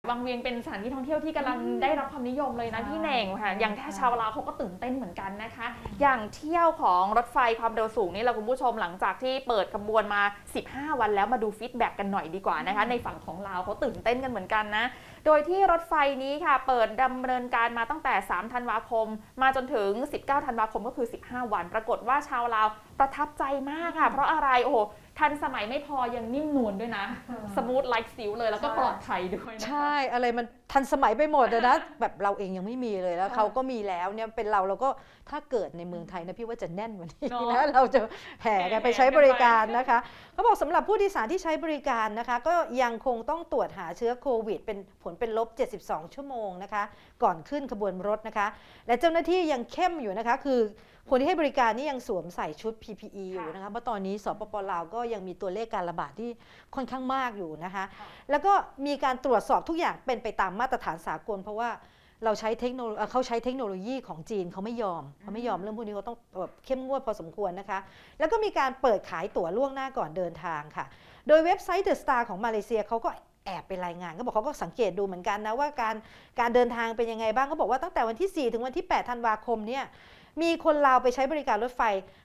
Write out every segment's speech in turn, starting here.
วังเวียงเป็นสถานที่ท่องเที่ยวที่กำลังได้รับความนิยมเลยนะพี่เน่งค่ะอย่างชาวลาวเขาก็ตื่นเต้นเหมือนกันนะคะอย่างเที่ยวของรถไฟความเร็วสูงนี่เราคุณผู้ชมหลังจากที่เปิดขบวนมา15วันแล้วมาดูฟีดแบ็กกันหน่อยดีกว่านะคะในฝั่งของลาวเขาตื่นเต้นกันเหมือนกันนะโดยที่รถไฟนี้ค่ะเปิดดำเนินการมาตั้งแต่3ธันวาคมมาจนถึง19ธันวาคมก็คือ15วันปรากฏว่าชาวลาวประทับใจมากค่ะเพราะอะไรโอ้โหทันสมัยไม่พอยังนิ่มนวลด้วยนะสมูทไลค์ซิลเลยแล้วก็ปลอดภัยด้วยนะใช่อะไรมันทันสมัยไปหมดนะแบบเราเองยังไม่มีเลยแล้วเขาก็มีแล้วเนี่ยเป็นเราก็ถ้าเกิดในเมืองไทยนะพี่ว่าจะแน่นกว่านี้นะเราจะแห่กันไปใช้บริการนะคะเขาบอกสำหรับผู้โดยสารที่ใช้บริการนะคะก็ยังคงต้องตรวจหาเชื้อโควิดเป็นผลเป็นลบ72ชั่วโมงนะคะก่อนขึ้นขบวนรถนะคะและเจ้าหน้าที่ยังเข้มอยู่นะคะคือคนที่ให้บริการนี่ยังสวมใส่ชุด PPE อยู่นะคะเพราะตอนนี้สปป.ลาวก็ยังมีตัวเลขการระบาดที่ค่อนข้างมากอยู่นะคะแล้วก็มีการตรวจสอบทุกอย่างเป็นไปตามมาตรฐานสากลเพราะว่าเขาใช้เทคโนโลยีของจีนเขาไม่ยอมเรื่องพวกนี้เขาต้องเข้มงวดพอสมควรนะคะแล้วก็มีการเปิดขายตั๋วล่วงหน้าก่อนเดินทางค่ะโดยเว็บไซต์ The Star ของมาเลเซียเขาก็แอบไปรายงานเขาบอกเขาก็สังเกตดูเหมือนกันนะว่าการเดินทางเป็นยังไงบ้างเขาบอกว่าตั้งแต่วันที่4ถึงวันที่8ธันวาคมเนี่ยมีคนลาวไปใช้บริการรถไฟ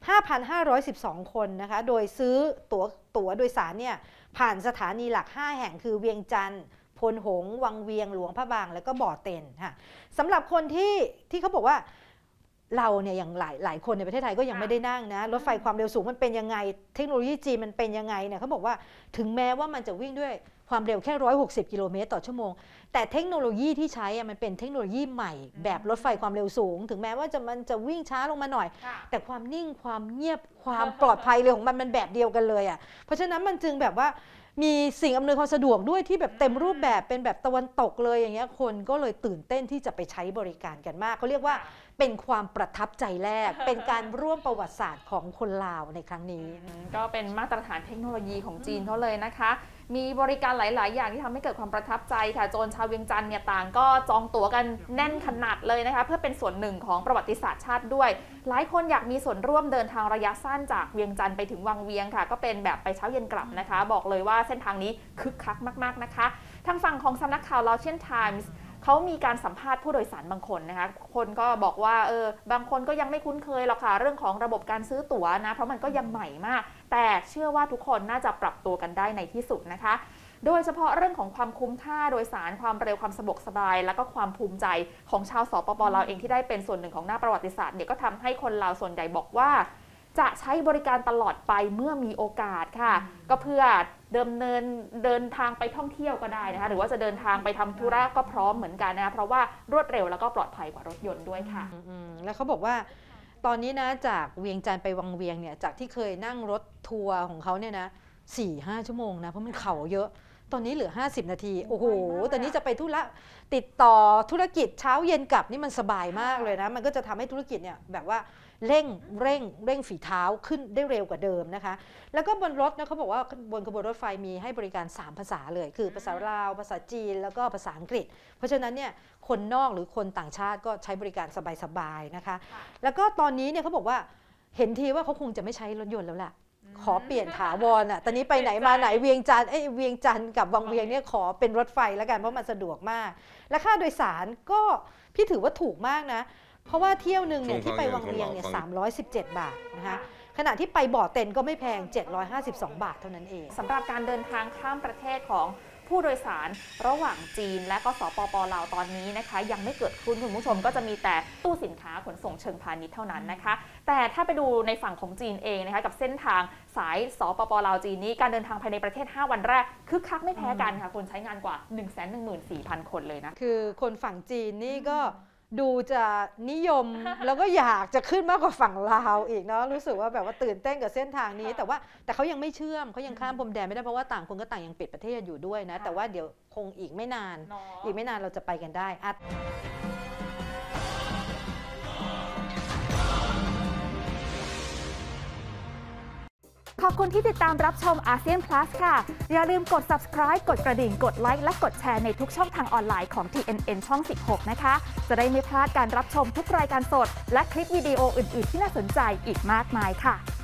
5,512 คนนะคะโดยซื้อตั๋วโดยสารเนี่ยผ่านสถานีหลัก5แห่งคือเวียงจันทร์พลหงส์วังเวียงหลวงพระบางแล้วก็บ่อเต็นค่ะสำหรับคนที่เขาบอกว่าเราเนี่ยอย่างหลายคนในประเทศไทยก็ยังไม่ได้นั่งนะรถไฟความเร็วสูงมันเป็นยังไงเทคโนโลยีจีนมันเป็นยังไงเนี่ยเขาบอกว่าถึงแม้ว่ามันจะวิ่งด้วยความเร็วแค่160กิโลเมตรต่อชั่วโมงแต่เทคโนโลยีที่ใช้มันเป็นเทคโนโลยีใหม่แบบรถไฟความเร็วสูงถึงแม้ว่ามันจะวิ่งช้าลงมาหน่อยแต่ความนิ่งความเงียบความปลอดภัยเลยของมันแบบเดียวกันเลยอ่ะเพราะฉะนั้นมันจึงแบบว่ามีสิ่งอำนวยความสะดวกด้วยที่แบบเต็มรูปแบบเป็นแบบตะวันตกเลยอย่างเงี้ยคนก็เลยตื่นเต้นที่จะไปใช้บริการกันมากเขาเรียกว่าเป็นความประทับใจแรกเป็นการร่วมประวัติศาสตร์ของคนลาวในครั้งนี้ก็เป็นมาตรฐานเทคโนโลยีของจีนเขาเลยนะคะมีบริการหลายๆอย่างที่ทำให้เกิดความประทับใจค่ะโจรชาวเวียงจันทร์เนี่ยต่างก็จองตั๋วกันแน่นขนาดเลยนะคะเพื่อเป็นส่วนหนึ่งของประวัติศาสตร์ชาติด้วยหลายคนอยากมีส่วนร่วมเดินทางระยะสั้นจากเวียงจันทร์ไปถึงวังเวียงค่ะก็เป็นแบบไปเช้าเย็นกลับนะคะบอกเลยว่าเส้นทางนี้คึกคักมากๆนะคะทางฝั่งของสำนักข่าว Laotian Timesเขามีการสัมภาษณ์ผู้โดยสารบางคนนะคะคนก็บอกว่าบางคนก็ยังไม่คุ้นเคยหรอกค่ะเรื่องของระบบการซื้อตั๋วนะเพราะมันก็ยังใหม่มากแต่เชื่อว่าทุกคนน่าจะปรับตัวกันได้ในที่สุดนะคะโดยเฉพาะเรื่องของความคุ้มค่าโดยสารความเร็วความสะดวกสบายแล้วก็ความภูมิใจของชาวสปป.ลาวเองที่ได้เป็นส่วนหนึ่งของหน้าประวัติศาสตร์เนี่ยก็ทำให้คนลาวส่วนใหญ่บอกว่าจะใช้บริการตลอดไปเมื่อมีโอกาสค่ะก็เพื่อเดินทางไปท่องเที่ยวก็ได้นะคะหรือว่าจะเดินทางไปทำธุระก็พร้อมเหมือนกันนะคะเพราะว่ารวดเร็วแล้วก็ปลอดภัยกว่ารถยนต์ด้วยค่ะแล้วเขาบอกว่าตอนนี้นะจากเวียงจันทร์ไปวังเวียงเนี่ยจากที่เคยนั่งรถทัวร์ของเขาเนี่ยนะ 4-5 ชั่วโมงนะเพราะมันเข่าเยอะตอนนี้เหลือ50นาทีโอ้โหตอนนี้จะไปติดต่อธุรกิจเช้าเย็นกลับนี่มันสบายมากเลยนะมันก็จะทำให้ธุรกิจเนี่ยแบบว่าเร่งฝีเท้าขึ้นได้เร็วกว่าเดิมนะคะแล้วก็บนรถนะเขาบอกว่าบนขบวนรถไฟมีให้บริการ3ภาษาเลยคือภาษาลาวภาษาจีนแล้วก็ภาษาอังกฤษเพราะฉะนั้นเนี่ยคนนอกหรือคนต่างชาติก็ใช้บริการสบายๆนะคะแล้วก็ตอนนี้เนี่ยเขาบอกว่าเห็นทีว่าเขาคงจะไม่ใช้รถยนต์แล้วแหละขอเปลี่ยนถาวรอ่ะตอนนี้ไปไหนมาไหนเวียงจันทร์กับวังเวียงเนี่ยขอเป็นรถไฟแล้วกันเพราะมันสะดวกมากและค่าโดยสารก็พี่ถือว่าถูกมากนะเพราะว่าเที่ยวหนึ่งเนี่ยที่ไปวังเวียงเนี่ย317 บาทนะคะขณะที่ไปบ่อเต็นก็ไม่แพง752 บาทเท่านั้นเองสำหรับการเดินทางข้ามประเทศของผู้โดยสารระหว่างจีนและก็สปป.ลาวตอนนี้นะคะยังไม่เกิดขึ้นคุณผู้ชมก็จะมีแต่ตู้สินค้าขนส่งเชิงพาณิชย์เท่านั้นนะคะแต่ถ้าไปดูในฝั่งของจีนเองนะคะกับเส้นทางสายสปป.ลาวจีนนี้การเดินทางภายในประเทศ5วันแรกคึกคักไม่แพ้กันค่ะคนใช้งานกว่า 114,000 คนเลยนะคือคนฝั่งจีนนี่ก็ดูจะนิยมแล้วก็อยากจะขึ้นมากกว่าฝั่งลาวอีกเนาะรู้สึกว่าแบบว่าตื่นเต้นกับเส้นทางนี้แต่เขายังไม่เชื่อมเขายังข้ามพรมแดนไม่ได้เพราะว่าต่างคนก็ต่างยังปิดประเทศอยู่ด้วยนะแต่ว่าเดี๋ยวคงอีกไม่นานเราจะไปกันได้ขอบคุณที่ติดตามรับชมอาเซียน Plus ค่ะอย่าลืมกด subscribe กดกระดิ่งกดไลค์และกดแชร์ในทุกช่องทางออนไลน์ของ TNN ช่อง 16 นะคะจะได้ไม่พลาดการรับชมทุกรายการสดและคลิปวิดีโออื่นๆที่น่าสนใจอีกมากมายค่ะ